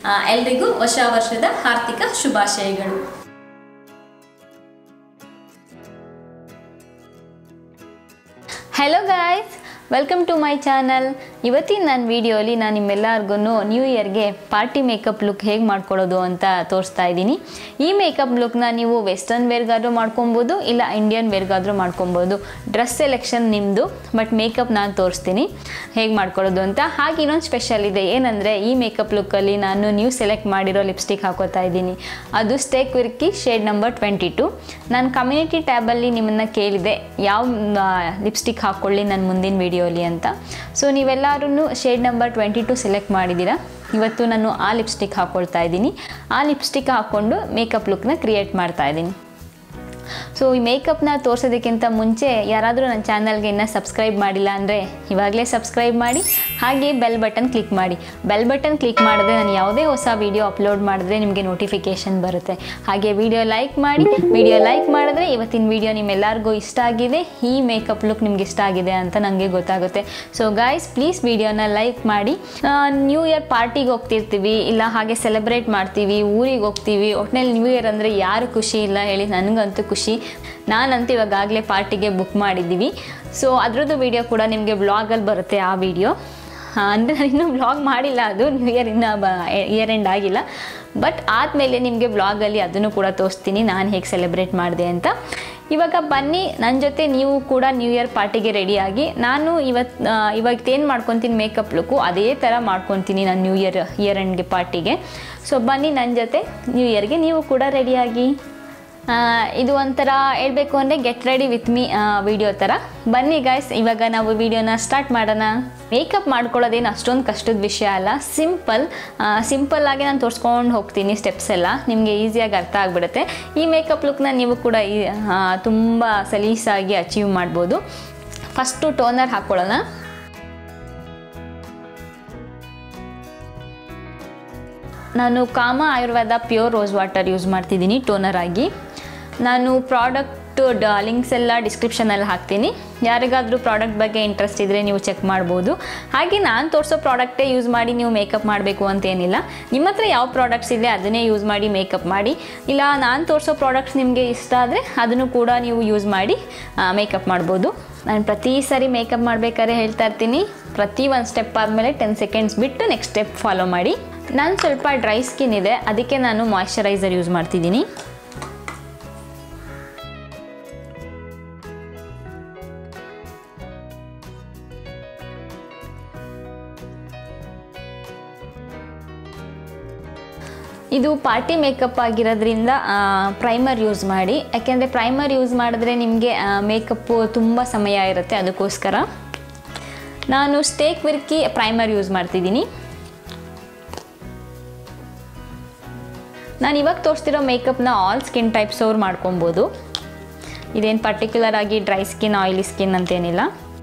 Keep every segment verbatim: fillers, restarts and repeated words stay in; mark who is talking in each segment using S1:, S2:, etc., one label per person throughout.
S1: ಎಲ್ರಿಗೂ ಹೊಸ ವರ್ಷದ ಹಾರ್ದಿಕ ಶುಭಾಶಯಗಳು.
S2: Hello guys, welcome to my channel. ಇವತ್ತಿನ ನನ್ನ ವಿಡಿಯೋಲಿ ನಾನು ನಿಮ್ಮೆಲ್ಲರಿಗೂ ನ್ಯೂ ಇಯರ್ಗೆ ಪಾರ್ಟಿ ಮೇಕಪ್ ಲುಕ್ ಹೇಗೆ ಮಾಡ್ಕೊಳ್ಳೋದು ಅಂತ ತೋರಿಸ್ತಾ ಇದ್ದೀನಿ. ಈ ಮೇಕಪ್ ಲುಕ್ನ ನೀವು ವೆಸ್ಟರ್ನ್ ವೇರ್ಗಾದರೂ ಮಾಡ್ಕೊಬೋದು, ಇಲ್ಲ ಇಂಡಿಯನ್ ವೇರ್ಗಾದರೂ ಮಾಡ್ಕೊಬೋದು. ಡ್ರೆಸ್ ಸೆಲೆಕ್ಷನ್ ನಿಮ್ಮದು, ಬಟ್ ಮೇಕಪ್ ನಾನು ತೋರಿಸ್ತೀನಿ ಹೇಗೆ ಮಾಡ್ಕೊಳ್ಳೋದು ಅಂತ. ಹಾಗೆ ಇನ್ನೊಂದು ಸ್ಪೆಷಲ್ ಇದೆ, ಏನಂದರೆ ಈ ಮೇಕಪ್ ಲುಕ್ಕಲ್ಲಿ ನಾನು ನ್ಯೂ ಸೆಲೆಕ್ಟ್ ಮಾಡಿರೋ ಲಿಪ್ಸ್ಟಿಕ್ ಹಾಕೋತಾ ಇದ್ದೀನಿ. ಅದು Stay Quirky shade number twenty two. ನಾನು ಕಮ್ಯುನಿಟಿ ಟ್ಯಾಬಲ್ಲಿ ನಿಮ್ಮನ್ನು ಕೇಳಿದೆ ಯಾವ ಲಿಪ್ಸ್ಟಿಕ್ ಹಾಕ್ಕೊಳ್ಳಿ ನನ್ನ ಮುಂದಿನ ವಿಡಿಯೋಲಿ ಅಂತ. ಸೊ ನೀವೆಲ್ಲರೂ shade number twenty two select ಮಾಡಿದ್ದೀರಾ. ಇವತ್ತು ನಾನು ಆ ಲಿಪ್ಸ್ಟಿಕ್ ಹಾಕ್ಕೊಳ್ತಾ ಇದ್ದೀನಿ. ಆ ಲಿಪ್ಸ್ಟಿಕ್ ಹಾಕ್ಕೊಂಡು ಮೇಕಪ್ ಲುಕ್ನ ಕ್ರಿಯೇಟ್ ಮಾಡ್ತಾ ಇದ್ದೀನಿ. ಸೊ ಈ ಮೇಕಪ್ನ ತೋರಿಸೋದಕ್ಕಿಂತ ಮುಂಚೆ ಯಾರಾದರೂ ನನ್ನ ಚಾನಲ್ಗೆ ಇನ್ನೂ ಸಬ್ಸ್ಕ್ರೈಬ್ ಮಾಡಿಲ್ಲ ಅಂದರೆ ಇವಾಗಲೇ ಸಬ್ಸ್ಕ್ರೈಬ್ ಮಾಡಿ, ಹಾಗೆ ಬೆಲ್ ಬಟನ್ ಕ್ಲಿಕ್ ಮಾಡಿ. ಬೆಲ್ ಬಟನ್ ಕ್ಲಿಕ್ ಮಾಡಿದ್ರೆ ನಾನು ಯಾವುದೇ ಹೊಸ ವೀಡಿಯೋ ಅಪ್ಲೋಡ್ ಮಾಡಿದ್ರೆ ನಿಮಗೆ ನೋಟಿಫಿಕೇಷನ್ ಬರುತ್ತೆ. ಹಾಗೆ ವಿಡಿಯೋ ಲೈಕ್ ಮಾಡಿ. ವಿಡಿಯೋ ಲೈಕ್ ಮಾಡಿದ್ರೆ ಇವತ್ತಿನ ವಿಡಿಯೋ ನಿಮ್ಮೆಲ್ಲರಿಗೂ ಇಷ್ಟ ಆಗಿದೆ, ಈ ಮೇಕಪ್ ಲುಕ್ ನಿಮ್ಗೆ ಇಷ್ಟ ಆಗಿದೆ ಅಂತ ನನಗೆ ಗೊತ್ತಾಗುತ್ತೆ. ಸೊ ಗಾಯ್ಸ್, ಪ್ಲೀಸ್ ವಿಡಿಯೋನ ಲೈಕ್ ಮಾಡಿ. ನ್ಯೂ ಇಯರ್ ಪಾರ್ಟಿಗೆ ಹೋಗ್ತಿರ್ತೀವಿ, ಇಲ್ಲ ಹಾಗೆ ಸೆಲೆಬ್ರೇಟ್ ಮಾಡ್ತೀವಿ, ಊರಿಗೆ ಹೋಗ್ತೀವಿ. ಒಟ್ಟಿನಲ್ಲಿ ನ್ಯೂ ಇಯರ್ ಅಂದರೆ ಯಾರು ಖುಷಿ ಇಲ್ಲ ಹೇಳಿ? ನನಗಂತೂ ಖುಷಿ. ನಾನಂತೂ ಇವಾಗಲೇ ಪಾರ್ಟಿಗೆ ಬುಕ್ ಮಾಡಿದ್ದೀವಿ. ಸೊ ಅದರದ್ದು ವಿಡಿಯೋ ಕೂಡ ನಿಮಗೆ ವ್ಲಾಗಲ್ಲಿ ಬರುತ್ತೆ. ಆ ವಿಡಿಯೋ ಅಂದರೆ ನಾನು ಇನ್ನೂ ವ್ಲಾಗ್ ಮಾಡಿಲ್ಲ, ಅದು ನ್ಯೂ ಇಯರ್ ಇನ್ನೂ ಬ ಇಯರ್ ಎಂಡ್ ಆಗಿಲ್ಲ. ಬಟ್ ಆದಮೇಲೆ ನಿಮಗೆ ವ್ಲಾಗಲ್ಲಿ ಅದನ್ನು ಕೂಡ ತೋರಿಸ್ತೀನಿ ನಾನು ಹೇಗೆ ಸೆಲೆಬ್ರೇಟ್ ಮಾಡಿದೆ ಅಂತ. ಇವಾಗ ಬನ್ನಿ ನನ್ನ ಜೊತೆ ನೀವು ಕೂಡ ನ್ಯೂ ಇಯರ್ ಪಾರ್ಟಿಗೆ ರೆಡಿಯಾಗಿ. ನಾನು ಇವತ್ತು ಇವತ್ತೇನು ಮಾಡ್ಕೊತೀನಿ ಮೇಕಪ್ ಲುಕ್ಕು ಅದೇ ಥರ ಮಾಡ್ಕೊತೀನಿ ನಾನು ನ್ಯೂ ಇಯರ್ ಇಯರ್ ಎಂಡ್ಗೆ ಪಾರ್ಟಿಗೆ. ಸೊ ಬನ್ನಿ ನನ್ನ ಜೊತೆ ನ್ಯೂ ಇಯರ್ಗೆ ನೀವು ಕೂಡ ರೆಡಿಯಾಗಿ. ಇದು ಒಂಥರ ಹೇಳಬೇಕು ಅಂದರೆ get ready with me video ಥರ. ಬನ್ನಿ ಗಾಯ್ಸ್, ಇವಾಗ ನಾವು ವಿಡಿಯೋನ ಸ್ಟಾರ್ಟ್ ಮಾಡೋಣ. ಮೇಕಪ್ ಮಾಡ್ಕೊಳ್ಳೋದೇನು ಅಷ್ಟೊಂದು ಕಷ್ಟದ ವಿಷಯ ಅಲ್ಲ, ಸಿಂಪಲ್ ಸಿಂಪಲ್ಲಾಗಿ ನಾನು ತೋರಿಸ್ಕೊಂಡು ಹೋಗ್ತೀನಿ. ಸ್ಟೆಪ್ಸ್ ಎಲ್ಲ ನಿಮಗೆ ಈಸಿಯಾಗಿ ಅರ್ಥ ಆಗಿಬಿಡುತ್ತೆ. ಈ ಮೇಕಪ್ ಲುಕ್ನ ನೀವು ಕೂಡ ತುಂಬ ಸಲೀಸಾಗಿ ಅಚೀವ್ ಮಾಡ್ಬೋದು. ಫಸ್ಟು ಟೋನರ್ ಹಾಕ್ಕೊಳ್ಳೋಣ. ನಾನು Kama Ayurveda pure rose water use ಮಾಡ್ತಿದ್ದೀನಿ ಟೋನರ್ ಆಗಿ. ನಾನು ಪ್ರಾಡಕ್ಟ್ ಲಿಂಕ್ಸ್ ಎಲ್ಲ ಡಿಸ್ಕ್ರಿಪ್ಷನಲ್ಲಿ ಹಾಕ್ತೀನಿ. ಯಾರಿಗಾದರೂ ಪ್ರಾಡಕ್ಟ್ ಬಗ್ಗೆ ಇಂಟ್ರೆಸ್ಟ್ ಇದ್ದರೆ ನೀವು ಚೆಕ್ ಮಾಡ್ಬೋದು. ಹಾಗೆ ನಾನು ತೋರಿಸೋ ಪ್ರಾಡಕ್ಟೇ ಯೂಸ್ ಮಾಡಿ ನೀವು ಮೇಕಪ್ ಮಾಡಬೇಕು ಅಂತೇನಿಲ್ಲ. ನಿಮ್ಮ ಹತ್ರ ಯಾವ ಪ್ರಾಡಕ್ಟ್ಸ್ ಇದೆ ಅದನ್ನೇ ಯೂಸ್ ಮಾಡಿ ಮೇಕಪ್ ಮಾಡಿ. ಇಲ್ಲ ನಾನು ತೋರಿಸೋ ಪ್ರಾಡಕ್ಟ್ಸ್ ನಿಮಗೆ ಇಷ್ಟ ಆದರೆ ಅದನ್ನು ಕೂಡ ನೀವು ಯೂಸ್ ಮಾಡಿ ಮೇಕಪ್ ಮಾಡ್ಬೋದು. ನಾನು ಪ್ರತಿ ಸಾರಿ ಮೇಕಪ್ ಮಾಡಬೇಕಾದ್ರೆ ಹೇಳ್ತಾ ಇರ್ತೀನಿ, ಪ್ರತಿ ಒಂದು ಸ್ಟೆಪ್ ಆದಮೇಲೆ ಟೆನ್ ಸೆಕೆಂಡ್ಸ್ ಬಿಟ್ಟು ನೆಕ್ಸ್ಟ್ ಸ್ಟೆಪ್ ಫಾಲೋ ಮಾಡಿ. ನಾನು ಸ್ವಲ್ಪ ಡ್ರೈ ಸ್ಕಿನ್ ಇದೆ, ಅದಕ್ಕೆ ನಾನು ಮಾಯ್ಶ್ಚರೈಸರ್ ಯೂಸ್ ಮಾಡ್ತಿದ್ದೀನಿ. ಇದು ಪಾರ್ಟಿ ಮೇಕಪ್ ಆಗಿರೋದ್ರಿಂದ ಪ್ರೈಮರ್ ಯೂಸ್ ಮಾಡಿ. ಯಾಕೆಂದರೆ ಪ್ರೈಮರ್ ಯೂಸ್ ಮಾಡಿದ್ರೆ ನಿಮಗೆ ಮೇಕಪ್ಪು ತುಂಬ ಸಮಯ ಇರುತ್ತೆ, ಅದಕ್ಕೋಸ್ಕರ ನಾನು ಸ್ಟೇಕ್ ವಿರ್ಕಿ ಪ್ರೈಮರ್ ಯೂಸ್ ಮಾಡ್ತಿದ್ದೀನಿ. ನಾನು ಇವಾಗ ತೋರಿಸ್ತಿರೋ ಮೇಕಪ್ನ ಆಲ್ ಸ್ಕಿನ್ ಟೈಪ್ಸ್ ಅವ್ರು ಮಾಡ್ಕೊಬೋದು. ಇದೇನು ಪರ್ಟಿಕ್ಯುಲರ್ ಆಗಿ ಡ್ರೈ ಸ್ಕಿನ್ ಆಯಿಲಿ ಸ್ಕಿನ್ ಅಂತೇನಿಲ್ಲ.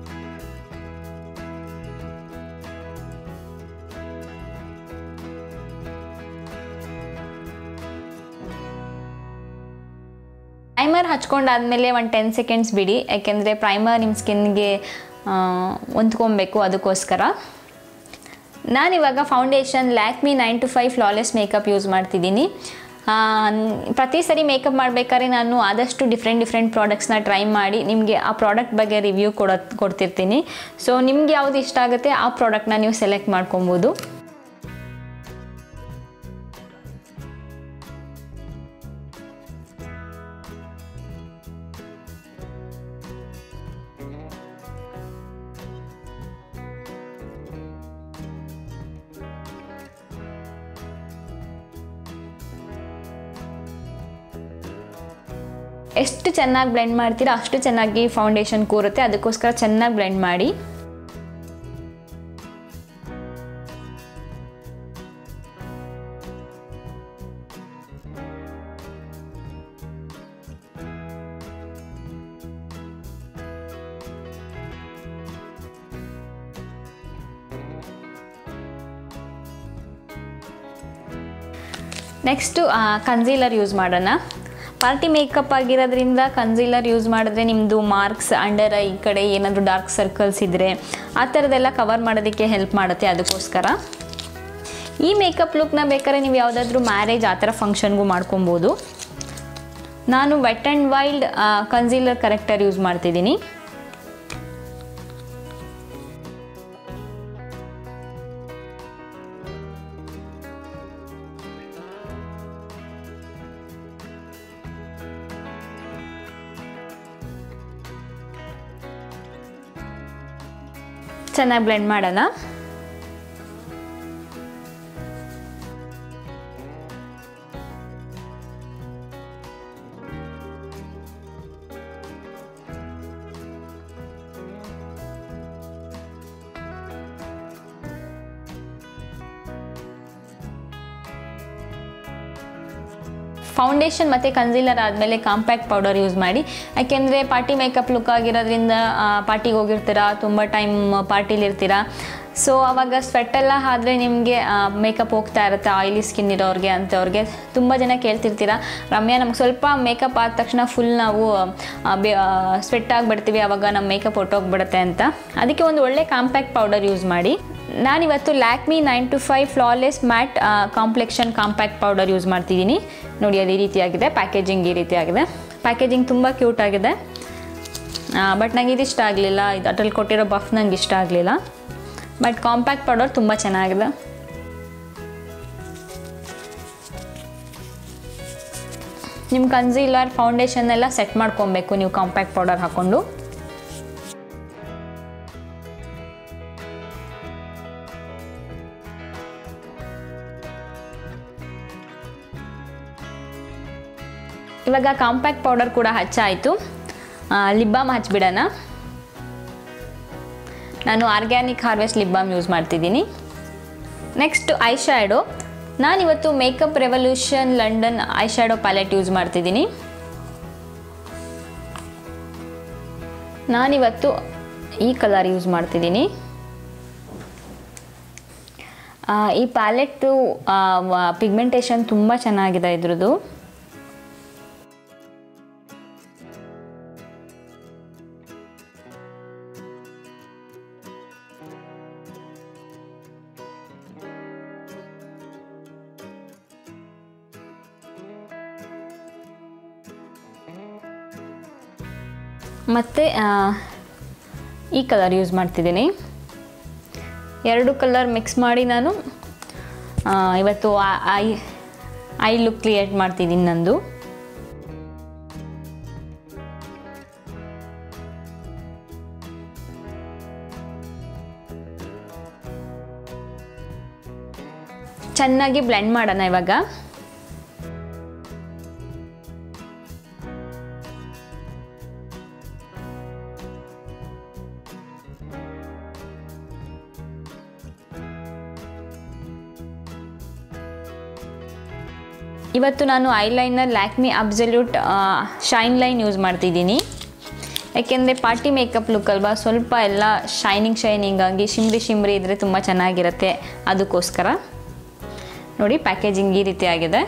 S2: ಪ್ರೈಮರ್ ಹಚ್ಕೊಂಡಾದಮೇಲೆ ಒಂದು ಟೆನ್ ಸೆಕೆಂಡ್ಸ್ ಬಿಡಿ, ಯಾಕೆಂದರೆ ಪ್ರೈಮರ್ ನಿಮ್ಮ ಸ್ಕಿನ್ಗೆ ಹೊಂದ್ಕೊಬೇಕು, ಅದಕ್ಕೋಸ್ಕರ. ನಾನಿವಾಗ foundation Lakme nine to five flawless makeup use ಮಾಡ್ತಿದ್ದೀನಿ. ಪ್ರತಿ ಸರಿ ಮೇಕಪ್ ಮಾಡಬೇಕಾದ್ರೆ ನಾನು ಆದಷ್ಟು ಡಿಫ್ರೆಂಟ್ ಡಿಫ್ರೆಂಟ್ ಪ್ರಾಡಕ್ಟ್ಸ್ನ ಟ್ರೈ ಮಾಡಿ ನಿಮಗೆ ಆ ಪ್ರಾಡಕ್ಟ್ ಬಗ್ಗೆ ರಿವ್ಯೂ ಕೊಡೋ ಕೊಡ್ತಿರ್ತೀನಿ. ಸೊ ನಿಮ್ಗೆ ಯಾವುದು ಇಷ್ಟ ಆಗುತ್ತೆ ಆ ಪ್ರಾಡಕ್ಟ್ನ ನೀವು ಸೆಲೆಕ್ಟ್ ಮಾಡ್ಕೊಬೋದು. ಎಷ್ಟು ಚೆನ್ನಾಗಿ ಬ್ಲೆಂಡ್ ಮಾಡ್ತೀರಾ ಅಷ್ಟು ಚೆನ್ನಾಗಿ ಫೌಂಡೇಶನ್ ಕೂರುತ್ತೆ, ಅದಕ್ಕೋಸ್ಕರ ಚೆನ್ನಾಗಿ ಬ್ಲೆಂಡ್ ಮಾಡಿ. ನೆಕ್ಸ್ಟು ಕನ್ಸೀಲರ್ ಯೂಸ್ ಮಾಡೋಣ. ಪಾರ್ಟಿ ಮೇಕಪ್ ಆಗಿರೋದ್ರಿಂದ ಕನ್ಸೀಲರ್ ಯೂಸ್ ಮಾಡಿದ್ರೆ ನಿಮ್ಮದು ಮಾರ್ಕ್ಸ್ ಅಂಡರ್ ಐ ಕಡೆ ಏನಾದರೂ ಡಾರ್ಕ್ ಸರ್ಕಲ್ಸ್ ಇದ್ದರೆ ಆ ಥರದ್ದೆಲ್ಲ ಕವರ್ ಮಾಡೋದಕ್ಕೆ ಹೆಲ್ಪ್ ಮಾಡುತ್ತೆ. ಅದಕ್ಕೋಸ್ಕರ ಈ ಮೇಕಪ್ ಲುಕ್ನ ಬೇಕಾದ್ರೆ ನೀವು ಯಾವುದಾದ್ರೂ ಮ್ಯಾರೇಜ್ ಆ ಥರ ಫಂಕ್ಷನ್ಗೂ ಮಾಡ್ಕೊಬೋದು. ನಾನು wet and wild concealer corrector use ಮಾಡ್ತಿದ್ದೀನಿ. ಚೆನ್ನಾಗಿ ಬ್ಲೆಂಡ್ ಮಾಡೋಣ. ಫೌಂಡೇಶನ್ ಮತ್ತು ಕನ್ಸೀಲರ್ ಆದಮೇಲೆ ಕಾಂಪ್ಯಾಕ್ಟ್ ಪೌಡರ್ ಯೂಸ್ ಮಾಡಿ. ಯಾಕೆಂದರೆ ಪಾರ್ಟಿ ಮೇಕಪ್ ಲುಕ್ ಆಗಿರೋದ್ರಿಂದ ಪಾರ್ಟಿಗೆ ಹೋಗಿರ್ತೀರಾ, ತುಂಬ ಟೈಮ್ ಪಾರ್ಟಿಲಿರ್ತೀರಾ. ಸೊ ಆವಾಗ ಸ್ವೆಟ್ಟೆಲ್ಲ ಆದರೆ ನಿಮಗೆ ಮೇಕಪ್ ಹೋಗ್ತಾ ಇರುತ್ತೆ. ಆಯಿಲಿ ಸ್ಕಿನ್ ಇರೋರಿಗೆ ಅಂಥವ್ರಿಗೆ ತುಂಬ ಜನ ಕೇಳ್ತಿರ್ತೀರ, ರಮ್ಯಾ ನಮ್ಗೆ ಸ್ವಲ್ಪ ಮೇಕಪ್ ಆದ ತಕ್ಷಣ ಫುಲ್ ನಾವು ಸ್ವೆಟ್ ಆಗಿಬಿಡ್ತೀವಿ, ಆವಾಗ ನಮ್ಮ ಮೇಕಪ್ ಹೊಟ್ಟೋಗ್ಬಿಡುತ್ತೆ ಅಂತ. ಅದಕ್ಕೆ ಒಂದು ಒಳ್ಳೆ ಕಾಂಪ್ಯಾಕ್ಟ್ ಪೌಡರ್ ಯೂಸ್ ಮಾಡಿ. ನಾನಿವತ್ತು Lakme nine to five flawless matte complexion compact powder use ಮಾಡ್ತಿದ್ದೀನಿ. ನೋಡಿ ಅದು ಈ ರೀತಿಯಾಗಿದೆ, ಪ್ಯಾಕೇಜಿಂಗ್ ಈ ರೀತಿಯಾಗಿದೆ. ಪ್ಯಾಕೇಜಿಂಗ್ ತುಂಬ ಕ್ಯೂಟ್ ಆಗಿದೆ. ಬಟ್ ನನಗೆ ಇದು ಇಷ್ಟ ಆಗಲಿಲ್ಲ, ಇದು ಅದ್ರಲ್ಲಿ ಕೊಟ್ಟಿರೋ ಬಫ್ ನನಗೆ ಇಷ್ಟ ಆಗಲಿಲ್ಲ. ಬಟ್ ಕಾಂಪ್ಯಾಕ್ಟ್ ಪೌಡರ್ ತುಂಬ ಚೆನ್ನಾಗಿದೆ. ನಿಮ್ಮ ಕನ್ಸೀಲರ್ ಫೌಂಡೇಶನ್ ಎಲ್ಲ ಸೆಟ್ ಮಾಡ್ಕೊಬೇಕು ನೀವು ಕಾಂಪ್ಯಾಕ್ಟ್ ಪೌಡರ್ ಹಾಕ್ಕೊಂಡು. ಇವಾಗ ಕಾಂಪ್ಯಾಕ್ಟ್ ಪೌಡರ್ ಕೂಡ ಹಚ್ಚಾಯಿತು. ಲಿಪ್ ಬಾಮ್ ಹಚ್ಬಿಡೋಣ. ನಾನು Organic Harvest lip balm use ಮಾಡ್ತಿದ್ದೀನಿ. Next eye shadow. ನಾನಿವತ್ತು Makeup revolution London eye shadow palette use ಮಾಡ್ತಿದ್ದೀನಿ. ನಾನಿವತ್ತು ಈ ಕಲರ್ ಯೂಸ್ ಮಾಡ್ತಿದ್ದೀನಿ. ಈ ಪ್ಯಾಲೆಟ್ಟು ಪಿಗ್ಮೆಂಟೇಷನ್ ತುಂಬ ಚೆನ್ನಾಗಿದೆ ಇದ್ರದ್ದು. ಮತ್ತು ಈ ಕಲರ್ ಯೂಸ್ ಮಾಡ್ತಿದ್ದೀನಿ. ಎರಡು ಕಲರ್ ಮಿಕ್ಸ್ ಮಾಡಿ ನಾನು ಇವತ್ತು ಐ ಐ ಲುಕ್ ಕ್ರಿಯೇಟ್ ಮಾಡ್ತಿದ್ದೀನಿ ನಂದು. ಚೆನ್ನಾಗಿ ಬ್ಲೆಂಡ್ ಮಾಡೋಣ ಇವಾಗ. ಇವತ್ತು ನಾನು eyeliner Lakme Absolute Shine Line use ಮಾಡ್ತಿದ್ದೀನಿ. ಯಾಕೆಂದರೆ ಪಾರ್ಟಿ ಮೇಕಪ್ ಲುಕ್ ಅಲ್ವಾ, ಸ್ವಲ್ಪ ಎಲ್ಲ ಶೈನಿಂಗ್ ಶೈನಿಂಗ್ ಆಗಿ ಶಿಮ್ರಿ ಶಿಮ್ರಿ ಇದ್ದರೆ ತುಂಬ ಚೆನ್ನಾಗಿರುತ್ತೆ. ಅದಕ್ಕೋಸ್ಕರ ನೋಡಿ ಪ್ಯಾಕೇಜಿಂಗ್ ಈ ರೀತಿ ಆಗಿದೆ.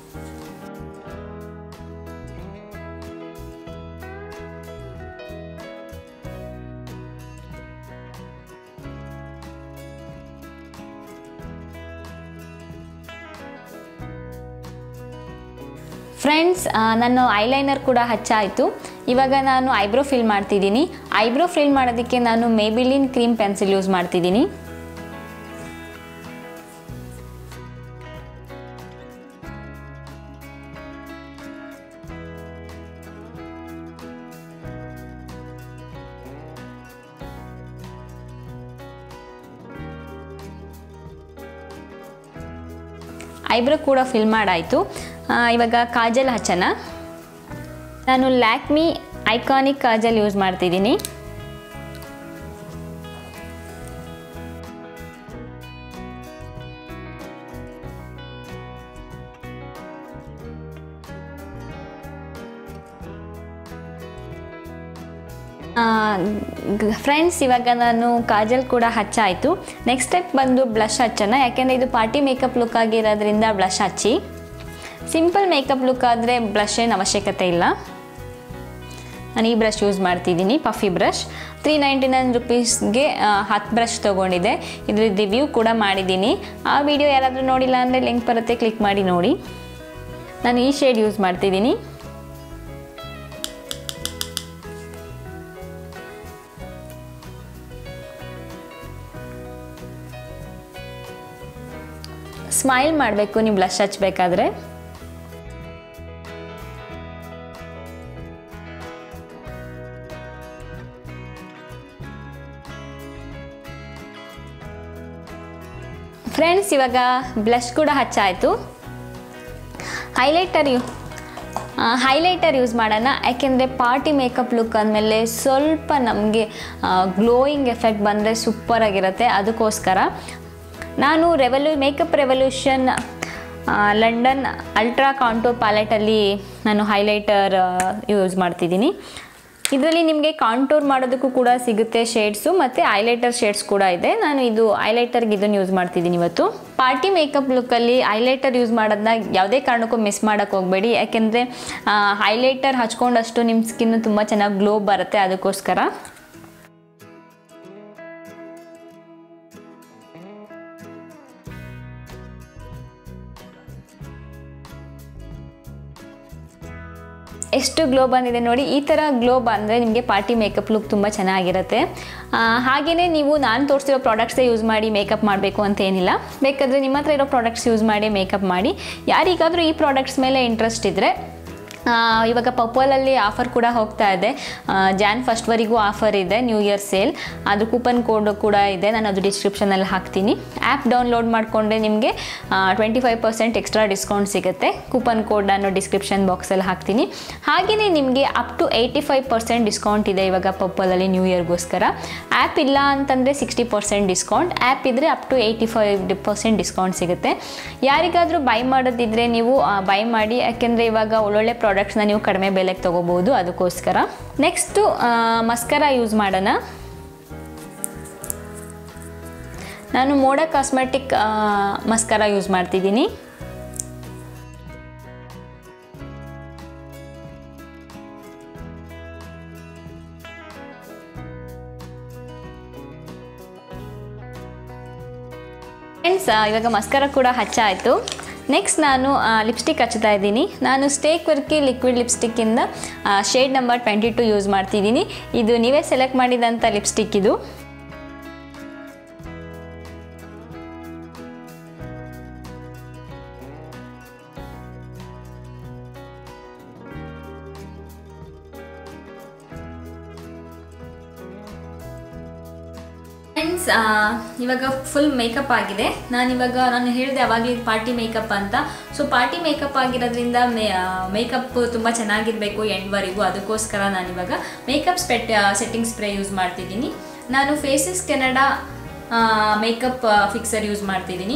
S2: ಫ್ರೆಂಡ್ಸ್, ನಾನು ಐಲೈನರ್ ಕೂಡ ಹಚ್ಚಾಯಿತು. ಇವಾಗ ನಾನು ಐಬ್ರೋ ಫಿಲ್ ಮಾಡ್ತಿದ್ದೀನಿ. ಐಬ್ರೋ ಫಿಲ್ ಮಾಡೋದಕ್ಕೆ ನಾನು ಮೇಬಿಲಿನ್ ಕ್ರೀಮ್ ಪೆನ್ಸಿಲ್ ಯೂಸ್ ಮಾಡ್ತಿದ್ದೀನಿ. ಐಬ್ರೋ ಕೂಡ ಫಿಲ್ ಮಾಡಾಯಿತು. ಇವಾಗ ಕಾಜಲ್ ಹಚ್ಚೋಣ. ನಾನು ಲ್ಯಾಕ್ಮಿ ಐಕಾನಿಕ್ ಕಾಜಲ್ ಯೂಸ್ ಮಾಡ್ತಿದ್ದೀನಿ. ಫ್ರೆಂಡ್ಸ್, ಇವಾಗ ನಾನು ಕಾಜಲ್ ಕೂಡ ಹಚ್ಚಾಯಿತು. ನೆಕ್ಸ್ಟ್ ಸ್ಟೆಪ್ ಬಂದು ಬ್ಲಷ್ ಹಚ್ಚೋಣ. ಯಾಕೆಂದರೆ ಇದು ಪಾರ್ಟಿ ಮೇಕಪ್ ಲುಕ್ ಆಗಿರೋದ್ರಿಂದ ಬ್ಲಷ್ ಹಚ್ಚಿ. ಸಿಂಪಲ್ ಮೇಕಪ್ ಲುಕ್ ಆದರೆ ಬ್ಲಷ್ ಏನು ಅವಶ್ಯಕತೆ ಇಲ್ಲ. ನಾನು ಈ ಬ್ರಷ್ ಯೂಸ್ ಮಾಡ್ತಿದ್ದೀನಿ, puffy brush. Three ninety nine ರುಪೀಸ್ಗೆ ಹತ್ತು ಬ್ರಷ್ ತೊಗೊಂಡಿದ್ದೆ. ಇದ್ರ ರಿವ್ಯೂ ಕೂಡ ಮಾಡಿದ್ದೀನಿ. ಆ ವಿಡಿಯೋ ಯಾರಾದರೂ ನೋಡಿಲ್ಲ ಅಂದರೆ ಲಿಂಕ್ ಬರುತ್ತೆ, ಕ್ಲಿಕ್ ಮಾಡಿ ನೋಡಿ. ನಾನು ಈ ಶೇಡ್ ಯೂಸ್ ಮಾಡ್ತಿದ್ದೀನಿ. ಸ್ಮೈಲ್ ಮಾಡಬೇಕು ನೀವು ಬ್ಲಷ್ ಹಚ್ಚಬೇಕಾದ್ರೆ. ಫ್ರೆಂಡ್ಸ್, ಇವಾಗ ಬ್ಲಷ್ ಕೂಡ ಹಚ್ಚಾಯಿತು. ಹೈಲೈಟರ್ ಯೂ ಹೈಲೈಟರ್ ಯೂಸ್ ಮಾಡೋಣ. ಯಾಕೆಂದರೆ ಪಾರ್ಟಿ ಮೇಕಪ್ ಲುಕ್ ಅಂದಮೇಲೆ ಸ್ವಲ್ಪ ನಮಗೆ ಗ್ಲೋಯಿಂಗ್ ಎಫೆಕ್ಟ್ ಬಂದರೆ ಸೂಪರಾಗಿರುತ್ತೆ. ಅದಕ್ಕೋಸ್ಕರ ನಾನು ರೆವಲ್ಯೂ makeup revolution London ultra contour ಪ್ಯಾಲೆಟಲ್ಲಿ ನಾನು ಹೈಲೈಟರ್ ಯೂಸ್ ಮಾಡ್ತಿದ್ದೀನಿ. ಇದರಲ್ಲಿ ನಿಮಗೆ ಕಾಂಟೂರ್ ಮಾಡೋದಕ್ಕೂ ಕೂಡ ಸಿಗುತ್ತೆ ಶೇಡ್ಸು, ಮತ್ತು ಹೈಲೈಟರ್ ಶೇಡ್ಸ್ ಕೂಡ ಇದೆ. ನಾನು ಇದು ಹೈಲೈಟರ್ಗೆ ಇದನ್ನು ಯೂಸ್ ಮಾಡ್ತಿದ್ದೀನಿ ಇವತ್ತು. ಪಾರ್ಟಿ ಮೇಕಪ್ ಲುಕ್ಕಲ್ಲಿ ಹೈಲೈಟರ್ ಯೂಸ್ ಮಾಡೋದನ್ನ ಯಾವುದೇ ಕಾರಣಕ್ಕೂ ಮಿಸ್ ಮಾಡೋಕ್ಕೆ ಹೋಗಬೇಡಿ. ಯಾಕೆಂದರೆ ಹೈಲೈಟರ್ ಹಚ್ಕೊಂಡಷ್ಟು ನಿಮ್ಮ ಸ್ಕಿನ್ನು ತುಂಬ ಚೆನ್ನಾಗಿ ಗ್ಲೋ ಬರುತ್ತೆ. ಅದಕ್ಕೋಸ್ಕರ ಎಷ್ಟು ಗ್ಲೋ ಬಂದಿದೆ ನೋಡಿ. ಈ ಥರ ಗ್ಲೋ ಬಂದರೆ ನಿಮಗೆ ಪಾರ್ಟಿ ಮೇಕಪ್ ಲುಕ್ ತುಂಬ ಚೆನ್ನಾಗಿರುತ್ತೆ. ಹಾಗೆಯೇ ನೀವು ನಾನು ತೋರಿಸಿರೋ ಪ್ರಾಡಕ್ಟ್ಸೇ ಯೂಸ್ ಮಾಡಿ ಮೇಕಪ್ ಮಾಡಬೇಕು ಅಂತ ಏನಿಲ್ಲ. ಬೇಕಾದರೆ ನಿಮ್ಮ ಹತ್ರ ಇರೋ ಪ್ರಾಡಕ್ಟ್ಸ್ ಯೂಸ್ ಮಾಡಿ ಮೇಕಪ್ ಮಾಡಿ. ಯಾರಿಗಾದರೂ ಈ ಪ್ರಾಡಕ್ಟ್ಸ್ ಮೇಲೆ ಇಂಟ್ರೆಸ್ಟ್ ಇದ್ದರೆ ಇವಾಗ ಪರ್ಪಲಲ್ಲಿ ಆಫರ್ ಕೂಡ ಹೋಗ್ತಾ ಇದೆ. ಜಾನ್ ಫಸ್ಟ್ವರೆಗೂ ಆಫರ್ ಇದೆ, ನ್ಯೂ ಇಯರ್ ಸೇಲ್. ಅದು ಕೂಪನ್ ಕೋಡ್ ಕೂಡ ಇದೆ, ನಾನು ಅದು ಡಿಸ್ಕ್ರಿಪ್ಷನಲ್ಲಿ ಹಾಕ್ತೀನಿ. ಆ್ಯಪ್ ಡೌನ್ಲೋಡ್ ಮಾಡಿಕೊಂಡ್ರೆ ನಿಮಗೆ twenty five percent extra discount ಸಿಗುತ್ತೆ. ಕೂಪನ್ ಕೋಡ್ ನಾನು ಡಿಸ್ಕ್ರಿಪ್ಷನ್ ಬಾಕ್ಸಲ್ಲಿ ಹಾಕ್ತೀನಿ. ಹಾಗೆಯೇ ನಿಮಗೆ up to eighty five percent discount ಇದೆ ಇವಾಗ ಪರ್ಪಲಲ್ಲಿ ನ್ಯೂ ಇಯರ್ಗೋಸ್ಕರ. ಆ್ಯಪ್ ಇಲ್ಲ ಅಂತಂದರೆ ಸಿಕ್ಸ್ಟಿ ಪರ್ಸೆಂಟ್ ಡಿಸ್ಕೌಂಟ್, ಆ್ಯಪ್ ಇದ್ದರೆ up to eighty five percent discount ಸಿಗುತ್ತೆ. ಯಾರಿಗಾದರೂ ಬೈ ಮಾಡೋದಿದ್ದರೆ ನೀವು ಬೈ ಮಾಡಿ. ಯಾಕೆಂದರೆ ಇವಾಗ ಒಳ್ಳೊಳ್ಳೆ ಪ್ರಾಡಕ್ಟ್ಸ್ನ ನೀವು ಕಡಿಮೆ ಬೆಲೆಗೆ ತೊಗೋಬೋದು. ಅದಕ್ಕೋಸ್ಕರ ನೆಕ್ಸ್ಟು ಮಸ್ಕರಾ ಯೂಸ್ ಮಾಡೋಣ. ನಾನು ಮೋಡ ಕಾಸ್ಮೆಟಿಕ್ ಮಸ್ಕರಾ ಯೂಸ್ ಮಾಡ್ತಿದ್ದೀನಿ. ಫ್ರೆಂಡ್ಸ್, ಇವಾಗ ಮಸ್ಕರಾ ಕೂಡ ಹಚ್ಚಾಯಿತು. ನೆಕ್ಸ್ಟ್ ನಾನು ಲಿಪ್ಸ್ಟಿಕ್ ಹಚ್ತಾ ಇದ್ದೀನಿ. ನಾನು ಸ್ಟೇಕ್ ವರ್ಕಿ ಲಿಕ್ವಿಡ್ ಲಿಪ್ಸ್ಟಿಕ್ಕಿಂದ shade number twenty two use ಮಾಡ್ತಿದ್ದೀನಿ. ಇದು ನೀವೇ ಸೆಲೆಕ್ಟ್ ಮಾಡಿದಂಥ ಲಿಪ್ಸ್ಟಿಕ್ ಇದು. ಫ್ರೆಂಡ್ಸ್, ಇವಾಗ ಫುಲ್ ಮೇಕಪ್ ಆಗಿದೆ. ನಾನಿವಾಗ ನಾನು ಹೇಳಿದೆ ಅವಾಗಲೇ ಪಾರ್ಟಿ ಮೇಕಪ್ ಅಂತ. ಸೊ ಪಾರ್ಟಿ ಮೇಕಪ್ ಆಗಿರೋದ್ರಿಂದ ಮೇ ಮೇಕಪ್ ತುಂಬ ಚೆನ್ನಾಗಿರಬೇಕು ಎಂಡ್ವರೆಗೂ. ಅದಕ್ಕೋಸ್ಕರ ನಾನಿವಾಗ ಮೇಕಪ್ ಸ್ಪೆಟ್ ಸೆಟ್ಟಿಂಗ್ ಸ್ಪ್ರೇ ಯೂಸ್ ಮಾಡ್ತಿದ್ದೀನಿ. ನಾನು Faces Canada makeup fixer use ಮಾಡ್ತಿದ್ದೀನಿ.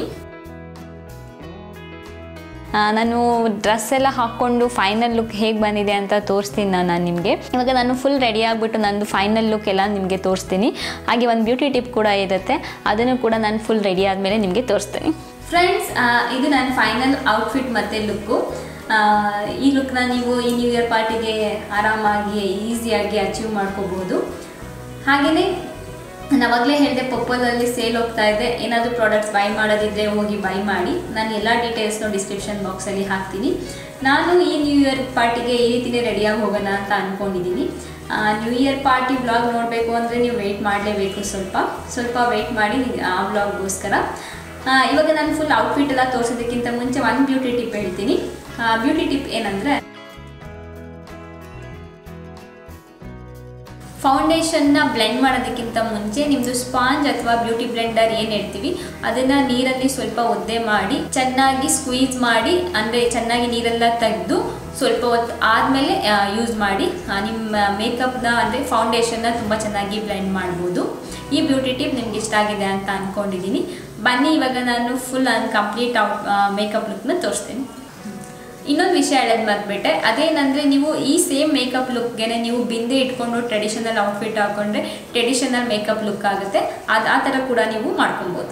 S2: ನಾನು ಡ್ರೆಸ್ ಎಲ್ಲ ಹಾಕ್ಕೊಂಡು ಫೈನಲ್ ಲುಕ್ ಹೇಗೆ ಬಂದಿದೆ ಅಂತ ತೋರಿಸ್ತೀನಿ ನಾನು ನಾನು ನಿಮಗೆ. ಇವಾಗ ನಾನು ಫುಲ್ ರೆಡಿ ಆಗಿಬಿಟ್ಟು ನಂದು ಫೈನಲ್ ಲುಕ್ ಎಲ್ಲ ನಿಮಗೆ ತೋರಿಸ್ತೀನಿ. ಹಾಗೆ ಒಂದು ಬ್ಯೂಟಿ ಟಿಪ್ ಕೂಡ ಇರುತ್ತೆ, ಅದನ್ನು ಕೂಡ ನಾನು ಫುಲ್ ರೆಡಿ ಆದಮೇಲೆ ನಿಮಗೆ ತೋರಿಸ್ತೀನಿ. ಫ್ರೆಂಡ್ಸ್, ಇದು ನನ್ನ ಫೈನಲ್ ಔಟ್ಫಿಟ್ ಮತ್ತು ಲುಕ್ಕು. ಈ ಲುಕ್ನ ನೀವು ಈ ನ್ಯೂ ಇಯರ್ ಪಾರ್ಟಿಗೆ ಆರಾಮಾಗಿ ಈಸಿಯಾಗಿ ಅಚೀವ್ ಮಾಡ್ಕೋಬೋದು. ಹಾಗೆಯೇ ನಾವಾಗಲೇ ಹೇಳಿದೆ ಪರ್ಪಲಲ್ಲಿ ಸೇಲ್ ಹೋಗ್ತಾ ಇದೆ. ಏನಾದರೂ ಪ್ರಾಡಕ್ಟ್ಸ್ ಬೈ ಮಾಡೋದಿದ್ದರೆ ಹೋಗಿ ಬೈ ಮಾಡಿ. ನಾನು ಎಲ್ಲ ಡೀಟೇಲ್ಸ್ನು ಡಿಸ್ಕ್ರಿಪ್ಷನ್ ಬಾಕ್ಸಲ್ಲಿ ಹಾಕ್ತೀನಿ. ನಾನು ಈ ನ್ಯೂ ಇಯರ್ ಪಾರ್ಟಿಗೆ ಈ ರೀತಿಯೇ ರೆಡಿಯಾಗಿ ಹೋಗೋಣ ಅಂತ ಅಂದ್ಕೊಂಡಿದ್ದೀನಿ. ನ್ಯೂ ಇಯರ್ ಪಾರ್ಟಿ ವ್ಲಾಗ್ ನೋಡಬೇಕು ಅಂದರೆ ನೀವು ವೆಯ್ಟ್ ಮಾಡಲೇಬೇಕು. ಸ್ವಲ್ಪ ಸ್ವಲ್ಪ ವೆಯ್ಟ್ ಮಾಡಿ ಆ ವ್ಲಾಗ್ಗೋಸ್ಕರ. ಇವಾಗ ನಾನು ಫುಲ್ ಔಟ್ಫಿಟ್ ಎಲ್ಲ ತೋರಿಸೋದಕ್ಕಿಂತ ಮುಂಚೆ ಒಂದು ಬ್ಯೂಟಿ ಟಿಪ್ ಹೇಳ್ತೀನಿ. ಬ್ಯೂಟಿ ಟಿಪ್ ಏನಂದರೆ, ಫೌಂಡೇಶನ್ನ ಬ್ಲೆಂಡ್ ಮಾಡೋದಕ್ಕಿಂತ ಮುಂಚೆ ನಿಮ್ಮದು ಸ್ಪಾಂಜ್ ಅಥವಾ ಬ್ಯೂಟಿ ಬ್ಲೆಂಡರ್ ಏನು ಹೇಳ್ತೀವಿ ಅದನ್ನು ನೀರಲ್ಲಿ ಸ್ವಲ್ಪ ಒದ್ದೆ ಮಾಡಿ ಚೆನ್ನಾಗಿ ಸ್ಕ್ವೀಸ್ ಮಾಡಿ, ಅಂದರೆ ಚೆನ್ನಾಗಿ ನೀರೆಲ್ಲ ತೆಗೆದು ಸ್ವಲ್ಪ ಹೊತ್ತು ಆದಮೇಲೆ ಯೂಸ್ ಮಾಡಿ ನಿಮ್ಮ ಮೇಕಪ್ನ ಅಂದರೆ ಫೌಂಡೇಶನ್ನ ತುಂಬ ಚೆನ್ನಾಗಿ ಬ್ಲೆಂಡ್ ಮಾಡ್ಬೋದು. ಈ ಬ್ಯೂಟಿ ಟಿಪ್ ನಿಮ್ಗೆ ಇಷ್ಟ ಆಗಿದೆ ಅಂತ ಅಂದ್ಕೊಂಡಿದ್ದೀನಿ. ಬನ್ನಿ ಇವಾಗ ನಾನು full and complete out makeup ಲುಕ್ನ ತೋರಿಸ್ತೀನಿ. ಇನ್ನೊಂದು ವಿಷಯ ಹೇಳೋದು ಮರ್ತ್ಬಿಟ್ಟೆ, ಅದೇನಂದರೆ ನೀವು ಈ ಸೇಮ್ ಮೇಕಪ್ ಲುಕ್ಗೆ ನೀವು ಬಿಂದೆ ಇಟ್ಕೊಂಡು ಟ್ರೆಡಿಷನಲ್ ಔಟ್ಫಿಟ್ ಹಾಕ್ಕೊಂಡ್ರೆ ಟ್ರೆಡಿಷನಲ್ ಮೇಕಪ್ ಲುಕ್ ಆಗುತ್ತೆ. ಅದು ಆ ಥರ ಕೂಡ ನೀವು ಮಾಡ್ಕೊಬೋದು.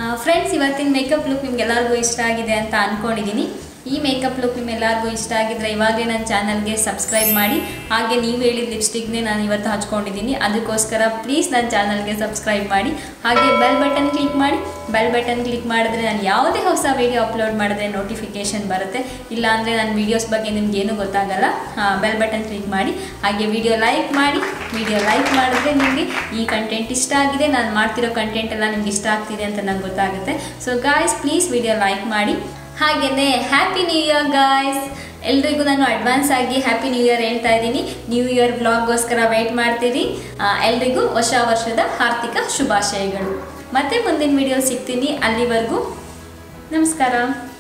S1: ಫ್ರೆಂಡ್ಸ್, ಇವತ್ತಿನ ಮೇಕಪ್ ಲುಕ್ ನಿಮ್ಗೆಲ್ಲರಿಗೂ ಇಷ್ಟ ಆಗಿದೆ ಅಂತ ಅಂದ್ಕೊಂಡಿದ್ದೀನಿ. ಈ ಮೇಕಪ್ ಲುಕ್ ನಿಮ್ಮೆಲ್ಲರಿಗೂ ಇಷ್ಟ ಆಗಿದ್ರೆ ಇವಾಗಲೇ ನನ್ನ ಚಾನಲ್ಗೆ ಸಬ್ಸ್ಕ್ರೈಬ್ ಮಾಡಿ. ಹಾಗೆ ನೀವು ಹೇಳಿದ ಲಿಪ್ಸ್ಟಿಕ್ನೇ ನಾನು ಇವತ್ತು ಹಚ್ಕೊಂಡಿದ್ದೀನಿ, ಅದಕ್ಕೋಸ್ಕರ ಪ್ಲೀಸ್ ನನ್ನ ಚಾನಲ್ಗೆ ಸಬ್ಸ್ಕ್ರೈಬ್ ಮಾಡಿ. ಹಾಗೆ ಬೆಲ್ ಬಟನ್ ಕ್ಲಿಕ್ ಮಾಡಿ. ಬೆಲ್ ಬಟನ್ ಕ್ಲಿಕ್ ಮಾಡಿದ್ರೆ ನಾನು ಯಾವುದೇ ಹೊಸ ವೀಡಿಯೋ ಅಪ್ಲೋಡ್ ಮಾಡಿದ್ರೆ ನೋಟಿಫಿಕೇಷನ್ ಬರುತ್ತೆ. ಇಲ್ಲಾಂದರೆ ನನ್ನ ವೀಡಿಯೋಸ್ ಬಗ್ಗೆ ನಿಮಗೇನು ಗೊತ್ತಾಗಲ್ಲ. ಬೆಲ್ ಬಟನ್ ಕ್ಲಿಕ್ ಮಾಡಿ. ಹಾಗೆ ವಿಡಿಯೋ ಲೈಕ್ ಮಾಡಿ. ವಿಡಿಯೋ ಲೈಕ್ ಮಾಡಿದ್ರೆ ನಿಮಗೆ ಈ ಕಂಟೆಂಟ್ ಇಷ್ಟ ಆಗಿದೆ, ನಾನು ಮಾಡ್ತಿರೋ ಕಂಟೆಂಟ್ ಎಲ್ಲ ನಿಮ್ಗೆ ಇಷ್ಟ ಆಗ್ತಿದೆ ಅಂತ ನಂಗೆ ಗೊತ್ತಾಗುತ್ತೆ. So guys, please video like ಮಾಡಿ. ಹಾಗೆಯೇ ಹ್ಯಾಪಿ ನ್ಯೂ ಇಯರ್ ಗಾಯ್ಸ್. ಎಲ್ರಿಗೂ ನಾನು ಅಡ್ವಾನ್ಸ್ ಆಗಿ ಹ್ಯಾಪಿ ನ್ಯೂ ಇಯರ್ ಹೇಳ್ತಾ ಇದ್ದೀನಿ. ನ್ಯೂ ಇಯರ್ ವ್ಲಾಗ್ಗೋಸ್ಕರ ವೆಯ್ಟ್ ಮಾಡ್ತೀರಿ. ಎಲ್ರಿಗೂ ಹೊಸ ವರ್ಷದ ಆರ್ಥಿಕ ಶುಭಾಶಯಗಳು. ಮತ್ತೆ ಮುಂದಿನ ವಿಡಿಯೋ ಸಿಗ್ತೀನಿ. ಅಲ್ಲಿವರೆಗೂ ನಮಸ್ಕಾರ.